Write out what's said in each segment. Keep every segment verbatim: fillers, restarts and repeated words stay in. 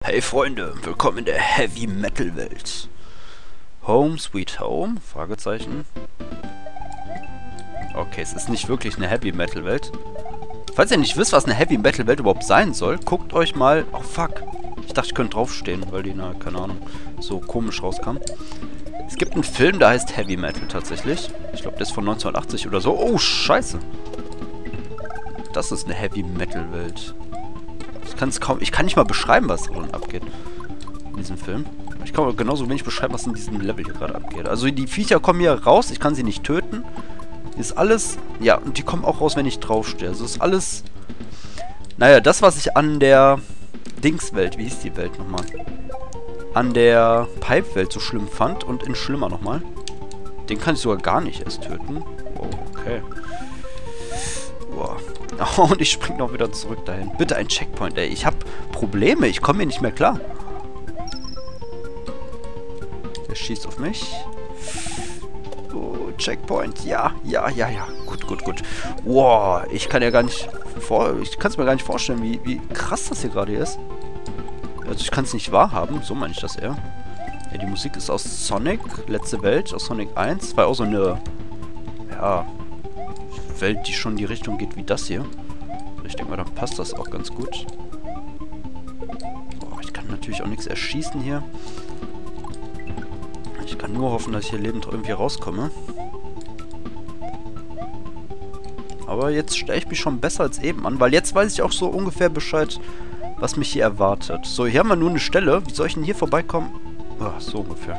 Hey Freunde, willkommen in der Heavy Metal Welt. Home Sweet Home? Fragezeichen. Okay, es ist nicht wirklich eine Heavy Metal Welt. Falls ihr nicht wisst, was eine Heavy Metal Welt überhaupt sein soll, guckt euch mal... Oh fuck. Ich dachte, ich könnte draufstehen, weil die, na, keine Ahnung, so komisch rauskam. Es gibt einen Film, der heißt Heavy Metal tatsächlich. Ich glaube, der ist von neunzehnhundertachtzig oder so. Oh, scheiße. Das ist eine Heavy Metal Welt. Ich kann es kaum... Ich kann nicht mal beschreiben, was drin abgeht. In diesem Film. Ich kann aber genauso wenig beschreiben, was in diesem Level hier gerade abgeht. Also die Viecher kommen hier raus. Ich kann sie nicht töten. Ist alles... Ja, und die kommen auch raus, wenn ich draufstehe. Also ist alles... Naja, das, was ich an der... Dingswelt, wie hieß die Welt nochmal? An der Pipe-Welt so schlimm fand und in schlimmer nochmal. Den kann ich sogar gar nicht erst töten. Oh, okay. Boah. Oh, und ich spring noch wieder zurück dahin. Bitte ein Checkpoint, ey. Ich hab Probleme. Ich komme hier nicht mehr klar. Der schießt auf mich. Oh, Checkpoint. Ja, ja, ja, ja. Gut, gut, gut. Wow, ich kann ja gar nicht... Vor ich kann es mir gar nicht vorstellen, wie, wie krass das hier gerade hier ist. Also ich kann es nicht wahrhaben. So meine ich das eher. Ja, die Musik ist aus Sonic. Letzte Welt. Aus Sonic eins. War auch so eine... Ja... Welt, die schon in die Richtung geht wie das hier. Ich denke mal, dann passt das auch ganz gut. Boah, ich kann natürlich auch nichts erschießen hier. Ich kann nur hoffen, dass ich hier lebend irgendwie rauskomme. Aber jetzt stelle ich mich schon besser als eben an, weil jetzt weiß ich auch so ungefähr Bescheid, was mich hier erwartet. So, hier haben wir nur eine Stelle. Wie soll ich denn hier vorbeikommen? Oh, so ungefähr.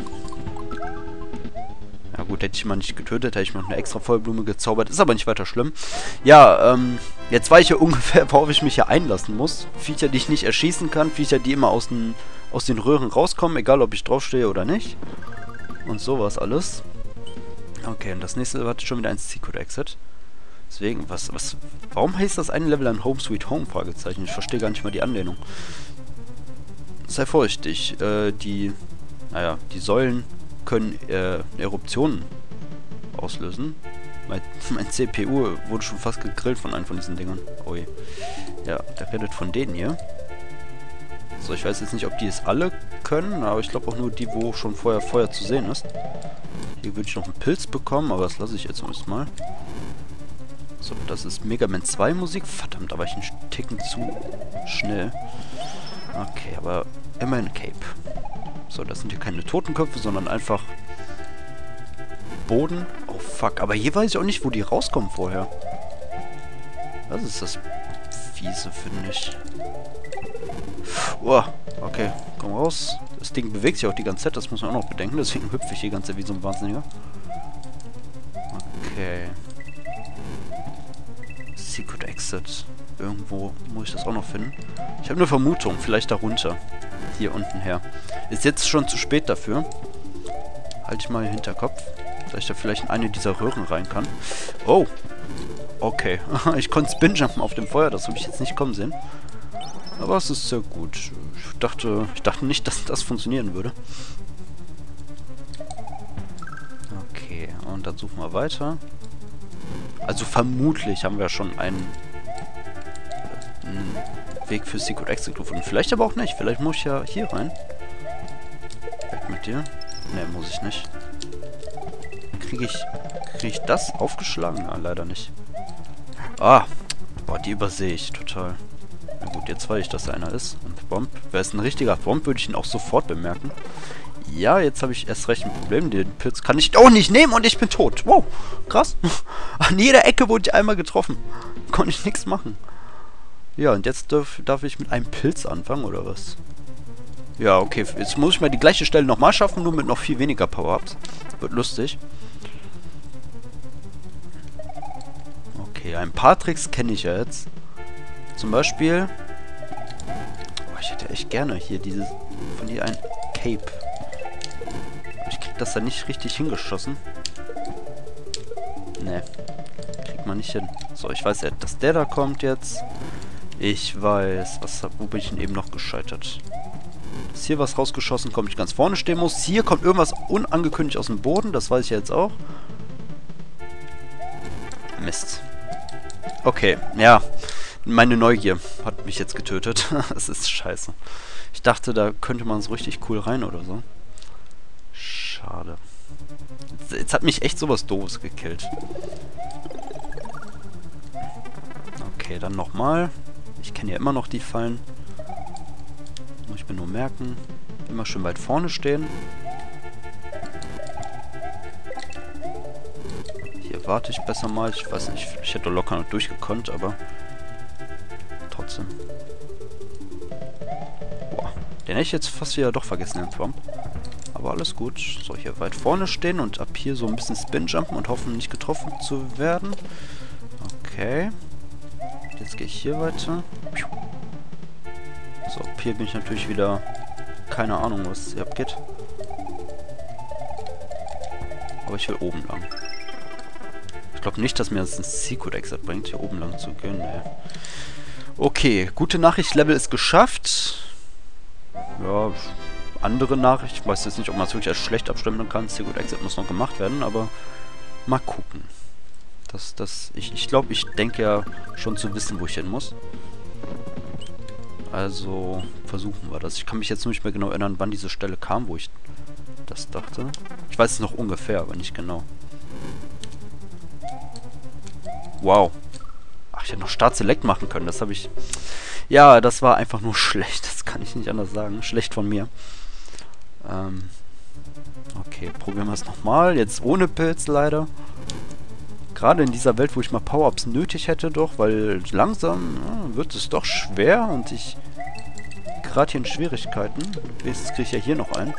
Ja gut, hätte ich mal nicht getötet, hätte ich noch eine extra Vollblume gezaubert. Ist aber nicht weiter schlimm. Ja, ähm, jetzt weiß ich ja ungefähr, worauf ich mich hier einlassen muss. Viecher, die ich nicht erschießen kann. Viecher, die immer aus den, aus den Röhren rauskommen, egal ob ich draufstehe oder nicht. Und sowas alles. Okay, und das nächste war schon wieder ein Secret Exit. Deswegen, was, was, warum heißt das eine Level ein Home Sweet Home? Fragezeichen. Ich verstehe gar nicht mal die Anlehnung. Sei vorsichtig, äh, die, naja, die Säulen können äh, Eruptionen auslösen. Mein, mein C P U wurde schon fast gegrillt von einem von diesen Dingern. Oh je. Ja, der redet von denen hier. So, ich weiß jetzt nicht, ob die es alle können, aber ich glaube auch nur die, wo schon vorher Feuer zu sehen ist. Hier würde ich noch einen Pilz bekommen, aber das lasse ich jetzt erstmal. So, das ist Mega Man zwei Musik. Verdammt, da war ich einen Ticken zu schnell. Okay, aber immerhin Cape. So, das sind hier keine Totenköpfe, sondern einfach Boden. Oh, fuck. Aber hier weiß ich auch nicht, wo die rauskommen vorher. Das ist das Fiese, finde ich. Oh, okay. Komm raus. Das Ding bewegt sich auch die ganze Zeit. Das muss man auch noch bedenken. Deswegen hüpfe ich hier die ganze Zeit wie so ein Wahnsinniger. Okay. Secret Exit. Irgendwo muss ich das auch noch finden. Ich habe eine Vermutung. Vielleicht darunter. Hier unten her. Ist jetzt schon zu spät dafür. Halte ich mal im Hinterkopf. Dass ich da vielleicht in eine dieser Röhren rein kann. Oh. Okay. Ich konnte Spinjumpen auf dem Feuer. Das habe ich jetzt nicht kommen sehen. Aber es ist sehr gut. Ich dachte, ich dachte nicht, dass das funktionieren würde. Okay. Und dann suchen wir weiter. Also vermutlich haben wir schon einen, äh, einen Weg für Secret Exit gefunden. Vielleicht aber auch nicht. Vielleicht muss ich ja hier rein. Weg mit dir. Ne, muss ich nicht. Kriege ich, kriege ich das aufgeschlagen? Ja, leider nicht. Ah, boah, die übersehe ich total. Na gut, jetzt weiß ich, dass da einer ist. Und Bomb. Wäre es ein richtiger Bomb, würde ich ihn auch sofort bemerken. Ja, jetzt habe ich erst recht ein Problem. Den Pilz kann ich auch nicht nehmen und ich bin tot. Wow, krass. An jeder Ecke wurde ich einmal getroffen. Konnte ich nichts machen. Ja, und jetzt darf, darf ich mit einem Pilz anfangen, oder was? Ja, okay. Jetzt muss ich mal die gleiche Stelle nochmal schaffen, nur mit noch viel weniger Power-Ups. Wird lustig. Okay, ein paar Tricks kenne ich ja jetzt. Zum Beispiel... Oh, ich hätte echt gerne hier dieses... Von hier ein Cape. Ich krieg das da nicht richtig hingeschossen. Ne. Kriegt man nicht hin. So, ich weiß ja, dass der da kommt jetzt. Ich weiß, was, wo bin ich denn eben noch gescheitert? Ist hier was rausgeschossen kommt, ich ganz vorne stehen muss. Hier kommt irgendwas unangekündigt aus dem Boden. Das weiß ich ja jetzt auch. Mist. Okay, ja. meine Neugier hat mich jetzt getötet. Das ist scheiße. Ich dachte, da könnte man so richtig cool rein oder so. Schade. Jetzt hat mich echt sowas Doofes gekillt. Okay, dann nochmal. Ich kenne ja immer noch die Fallen. Muss ich mir nur merken. Immer schön weit vorne stehen. Hier warte ich besser mal. Ich weiß nicht, ich hätte locker noch durchgekonnt, aber trotzdem. Boah, den hätte ich jetzt fast wieder doch vergessen, den Thwomp. Aber alles gut. So, hier weit vorne stehen und ab hier so ein bisschen Spin-Jumpen und hoffen, nicht getroffen zu werden. Okay. Jetzt gehe ich hier weiter. So, ab hier bin ich natürlich wieder... Keine Ahnung, was hier abgeht. Aber ich will oben lang. Ich glaube nicht, dass mir das ein Secret Exit bringt, hier oben lang zu gehen. Nee. Okay, gute Nachricht, Level ist geschafft. Ja, andere Nachricht. Ich weiß jetzt nicht, ob man es wirklich als schlecht abstimmen kann. Secret Exit muss noch gemacht werden, aber mal gucken. Das, das, ich ich glaube, ich denke ja schon zu wissen, wo ich hin muss. Also versuchen wir das. Ich kann mich jetzt nur nicht mehr genau erinnern, wann diese Stelle kam, wo ich das dachte. Ich weiß es noch ungefähr, aber nicht genau. Wow. Ach, ich hätte noch Start Select machen können. Das habe ich... Ja, das war einfach nur schlecht. Das kann ich nicht anders sagen. Schlecht von mir. Ähm... Okay, probieren wir es nochmal. Jetzt ohne Pilz leider. Gerade in dieser Welt, wo ich mal Power-Ups nötig hätte doch, weil langsam ja, wird es doch schwer und ich gerade hier in Schwierigkeiten. Wenigstens kriege ich ja hier noch einen.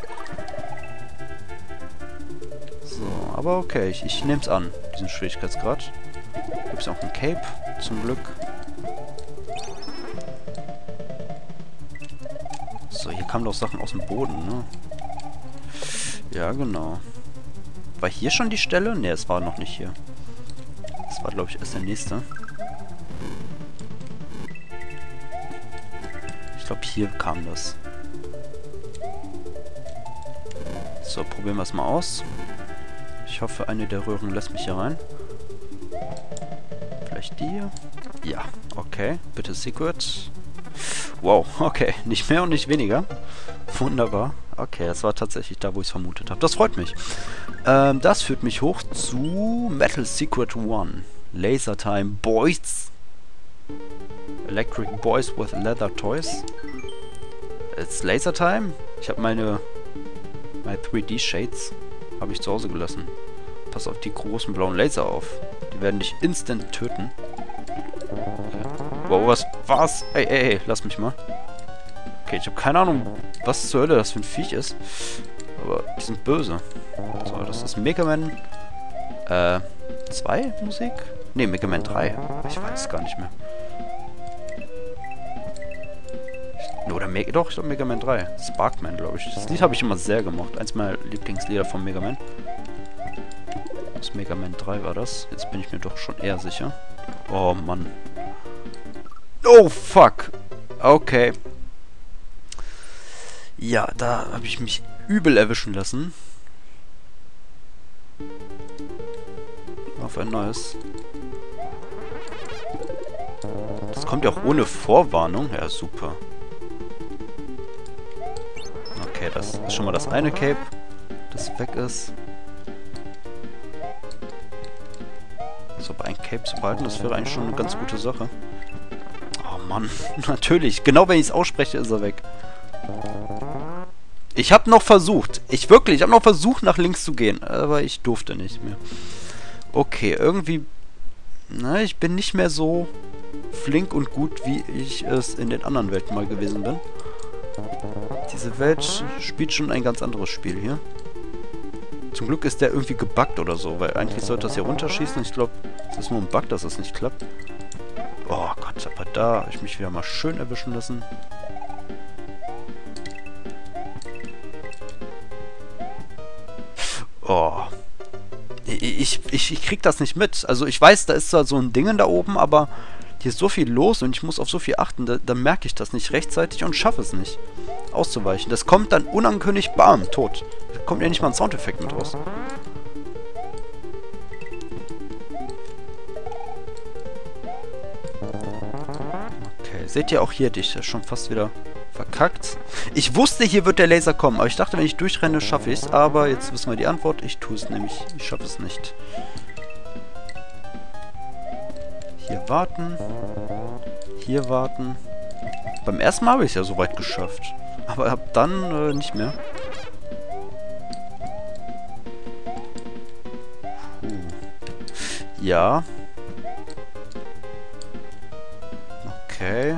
So, aber okay, ich, ich nehme es an, diesen Schwierigkeitsgrad. Gibt es auch ein Cape, zum Glück. So, hier kamen doch Sachen aus dem Boden, ne? Ja, genau. War hier schon die Stelle? Ne, es war noch nicht hier. Das war, glaube ich, erst der nächste. Ich glaube, hier kam das. So, probieren wir es mal aus. Ich hoffe, eine der Röhren lässt mich hier rein. Vielleicht die hier? Ja, okay. Bitte Secret. Wow, okay. Nicht mehr und nicht weniger. Wunderbar. Okay, das war tatsächlich da, wo ich es vermutet habe. Das freut mich. Ähm, das führt mich hoch zu Metal Secret One. Laser Time Boys. Electric Boys with Leather Toys. It's Laser Time. Ich habe meine, meine drei D Shades habe ich zu Hause gelassen. Pass auf die großen blauen Laser auf. Die werden dich instant töten. Wow, was war's? Ey, ey, ey, lass mich mal. Okay, ich habe keine Ahnung, was zur Hölle das für ein Viech ist. Aber die sind böse. So, das ist Mega Man äh, zwei Musik? Ne, Mega Man drei. Ich weiß es gar nicht mehr. Oder Mega... Doch, ich glaube Mega Man drei. Sparkman, glaube ich. Das Lied habe ich immer sehr gemocht. Eins meiner Lieblingslieder von Mega Man. Das Mega Man drei war das. Jetzt bin ich mir doch schon eher sicher. Oh, Mann. Oh, fuck. Okay. Ja, da habe ich mich übel erwischen lassen. Auf ein neues. Das kommt ja auch ohne Vorwarnung. Ja, super. Okay, das ist schon mal das eine Cape, das weg ist. So, bei einem Cape zu behalten, das wäre eigentlich schon eine ganz gute Sache. Oh Mann, natürlich. Genau wenn ich es ausspreche, ist er weg. Ich habe noch versucht. Ich wirklich, ich habe noch versucht, nach links zu gehen. Aber ich durfte nicht mehr. Okay, irgendwie... Na, ich bin nicht mehr so flink und gut, wie ich es in den anderen Welten mal gewesen bin. Diese Welt spielt schon ein ganz anderes Spiel hier. Zum Glück ist der irgendwie gebuggt oder so, weil eigentlich sollte das hier runterschießen. Ich glaube, es ist nur ein Bug, dass es nicht klappt. Oh Gott, aber da habe ich mich wieder mal schön erwischen lassen. Oh. Ich, ich, ich krieg das nicht mit. Also ich weiß, da ist zwar so ein Ding da oben, aber hier ist so viel los und ich muss auf so viel achten. Da, da merke ich das nicht rechtzeitig und schaffe es nicht, auszuweichen. Das kommt dann unangekündigt, bam, tot. Da kommt ja nicht mal ein Soundeffekt mit raus. Okay, Seht ihr auch hier, dich ist schon fast wieder verkackt. Ich wusste, hier wird der Laser kommen, aber ich dachte, wenn ich durchrenne, schaffe ich es. Aber jetzt wissen wir die Antwort. Ich tue es nämlich. Ich schaffe es nicht. Hier warten. Hier warten. Beim ersten Mal habe ich es ja soweit geschafft. Aber ab dann äh, nicht mehr. Puh. Ja. Okay.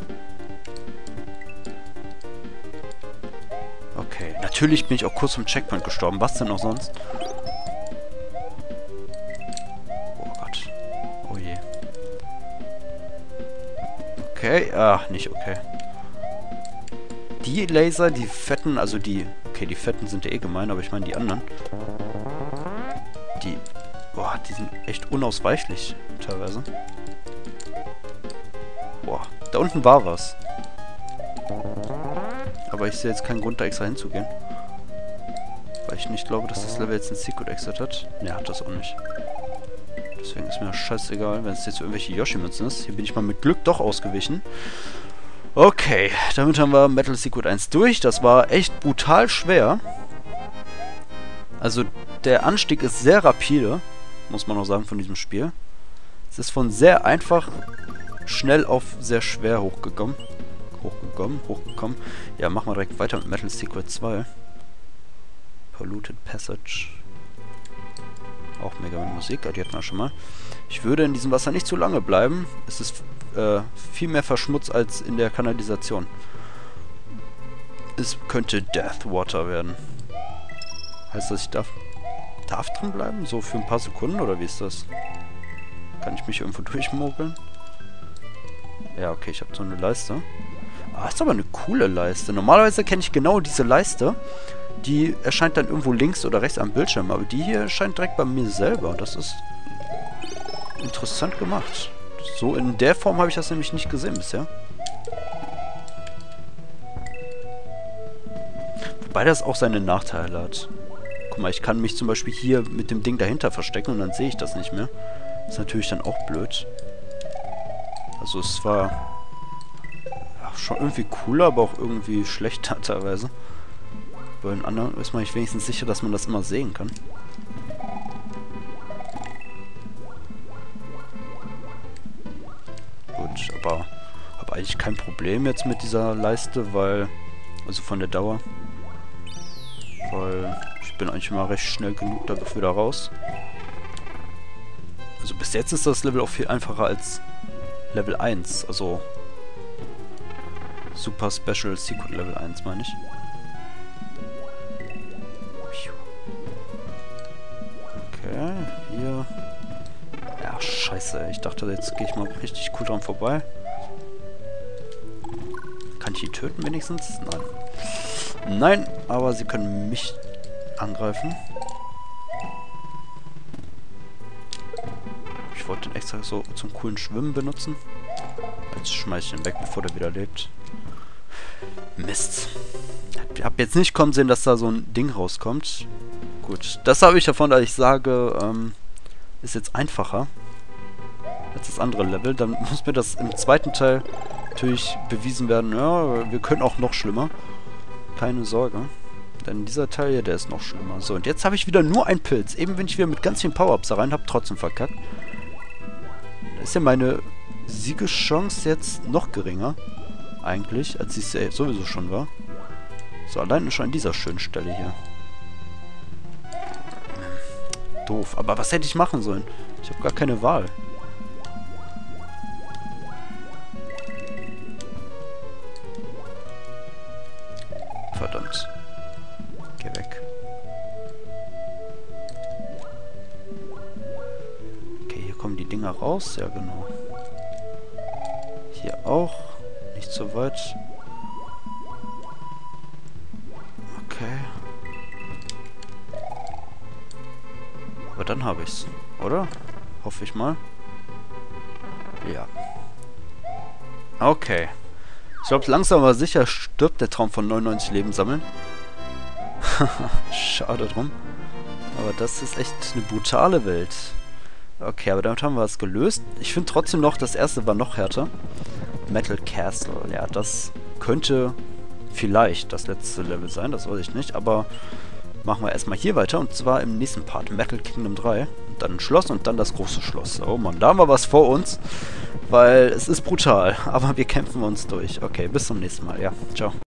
Okay. Natürlich bin ich auch kurz vom Checkpoint gestorben. Was denn auch sonst? Oh Gott. Oh je. Okay. Ach, nicht okay. Die Laser, die fetten, also die... Okay, die fetten sind ja eh gemein, aber ich meine die anderen. Die... Boah, die sind echt unausweichlich, teilweise. Boah, da unten war was. Aber ich sehe jetzt keinen Grund, da extra hinzugehen. Weil ich nicht glaube, dass das Level jetzt einen Secret Exit hat. Ne, hat das auch nicht. Deswegen ist mir das scheißegal, wenn es jetzt irgendwelche Yoshi-Münzen ist. Hier bin ich mal mit Glück doch ausgewichen. Okay, damit haben wir Metal Secret eins durch. Das war echt brutal schwer. Also, der Anstieg ist sehr rapide, muss man auch sagen, von diesem Spiel. Es ist von sehr einfach, schnell auf sehr schwer hochgekommen. Hochgekommen, hochgekommen. Ja, machen wir direkt weiter mit Metal Secret zwei. Polluted Passage. Auch mega mit Musik, die hatten wir schon mal. Ich würde in diesem Wasser nicht zu lange bleiben. Es ist äh, viel mehr verschmutzt als in der Kanalisation. Es könnte Death Water werden. Heißt das, ich darf, darf drin bleiben? So für ein paar Sekunden oder wie ist das? Kann ich mich irgendwo durchmogeln? Ja, okay, ich habe so eine Leiste. Ah, ist aber eine coole Leiste. Normalerweise kenne ich genau diese Leiste. Die erscheint dann irgendwo links oder rechts am Bildschirm. Aber die hier erscheint direkt bei mir selber. Das ist interessant gemacht. So in der Form habe ich das nämlich nicht gesehen bisher. Wobei das auch seine Nachteile hat. Guck mal, ich kann mich zum Beispiel hier mit dem Ding dahinter verstecken und dann sehe ich das nicht mehr. Ist natürlich dann auch blöd. Also es war ja, schon irgendwie cooler, aber auch irgendwie schlechter teilweise. Bei den anderen ist man nicht wenigstens sicher, dass man das immer sehen kann. Gut, aber habe eigentlich kein Problem jetzt mit dieser Leiste, weil, also von der Dauer, weil ich bin eigentlich immer recht schnell genug da wieder raus. Also bis jetzt ist das Level auch viel einfacher als Level eins, also Super Special Secret Level eins meine ich. Okay, hier. Ja, scheiße, ich dachte, jetzt gehe ich mal richtig cool dran vorbei. Kann ich die töten wenigstens? Nein. Nein, aber sie können mich angreifen. Ich wollte den extra so zum coolen Schwimmen benutzen. Jetzt schmeiß ich ihn weg, bevor der wieder lebt. Mist. Ich habe jetzt nicht kommen sehen, dass da so ein Ding rauskommt. Gut, das habe ich davon, dass ich sage, ähm, ist jetzt einfacher als das andere Level. Dann muss mir das im zweiten Teil natürlich bewiesen werden. Ja, wir können auch noch schlimmer. Keine Sorge. Denn dieser Teil hier, der ist noch schlimmer. So, und jetzt habe ich wieder nur einen Pilz. Eben wenn ich wieder mit ganz vielen Power-Ups da rein habe, trotzdem verkackt. Da ist ja meine Siegeschance jetzt noch geringer. Eigentlich, als sie es ja sowieso schon war. So, allein schon an dieser schönen Stelle hier. Doof. Aber was hätte ich machen sollen? Ich habe gar keine Wahl. Verdammt. Geh weg. Okay, hier kommen die Dinger raus. Ja, genau. Hier auch. Nicht so weit. Okay. Aber dann habe ich's, oder? Hoffe ich mal. Ja. Okay. Ich glaube, langsam aber sicher stirbt der Traum von neunundneunzig Leben sammeln. Schade drum. Aber das ist echt eine brutale Welt. Okay, aber damit haben wir es gelöst. Ich finde trotzdem noch, das erste war noch härter. Metal Castle. Ja, das könnte vielleicht das letzte Level sein, das weiß ich nicht, aber machen wir erstmal hier weiter, und zwar im nächsten Part, Metal Kingdom drei. Und dann ein Schloss und dann das große Schloss. Oh Mann, da haben wir was vor uns, weil es ist brutal, aber wir kämpfen uns durch. Okay, bis zum nächsten Mal, ja, ciao.